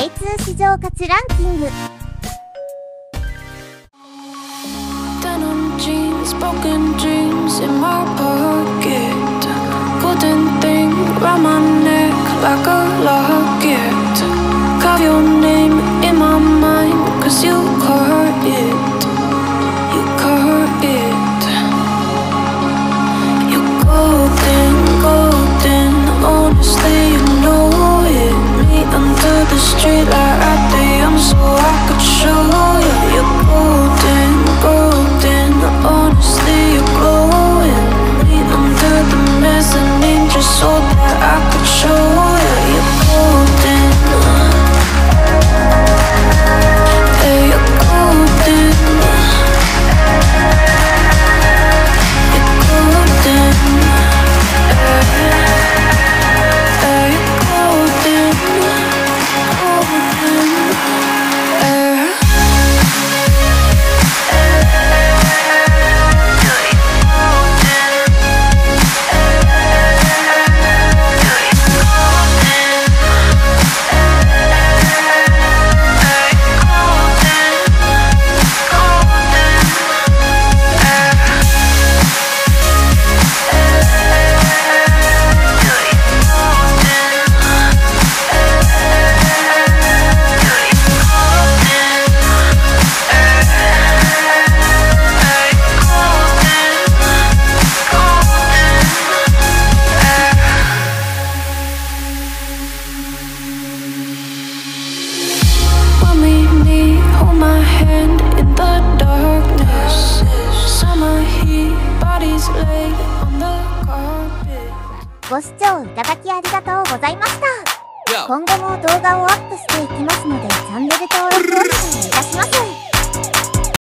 J2 市場価値ランキング。 Denim jeans, broken dreams in my pocket. Golden thing round my neck like a locket. Carve your name in my mind, 'cause you caught it. You caught it. You're golden, golden. Honestly, you know it. Meet under the street light at the young, so I could show you. You're golden, golden. Honestly, you're glowing. Meet under the mezzanine just so that I could show you. You're golden. Yeah, you're golden. You're golden. Yeah, you're golden. Golden. Yeah. When we meet, hold my hand in the darkness. Summer heat, bodies laid on the carpet. ご視聴いただきありがとうございました。今後も動画をアップしていきますのでチャンネル登録